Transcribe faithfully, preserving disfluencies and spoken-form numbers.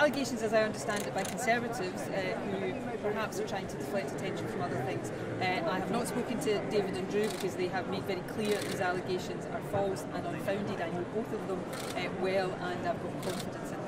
allegations, as I understand it, by Conservatives uh, who perhaps are trying to deflect attention from other things. Uh, I have not spoken to David and Drew because they have made very clear these allegations are false and unfounded. I know both of them uh, well, and I've got confidence in